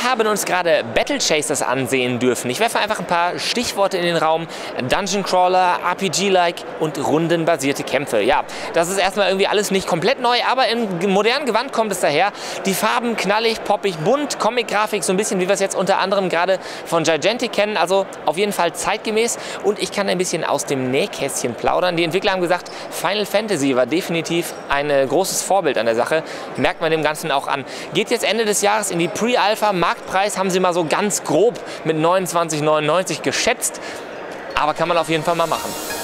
haben uns gerade Battle Chasers ansehen dürfen. Ich werfe einfach ein paar Stichworte in den Raum. Dungeon Crawler, RPG-like und rundenbasierte Kämpfe. Ja, das ist erstmal irgendwie alles nicht komplett neu, aber im modernen Gewand kommt es daher. Die Farben knallig, poppig, bunt, Comic-Grafik, so ein bisschen wie wir es jetzt unter anderem gerade von Gigantic kennen. Also auf jeden Fall zeitgemäß und ich kann ein bisschen aus dem Nähkästchen plaudern. Die Entwickler haben gesagt, Final Fantasy war definitiv ein großes Vorbild an der Sache. Merkt man dem Ganzen auch an. Geht jetzt Ende des Jahres in die Pre-Alpha. Marktpreis haben sie mal so ganz grob mit 29,99 geschätzt. Aber kann man auf jeden Fall mal machen.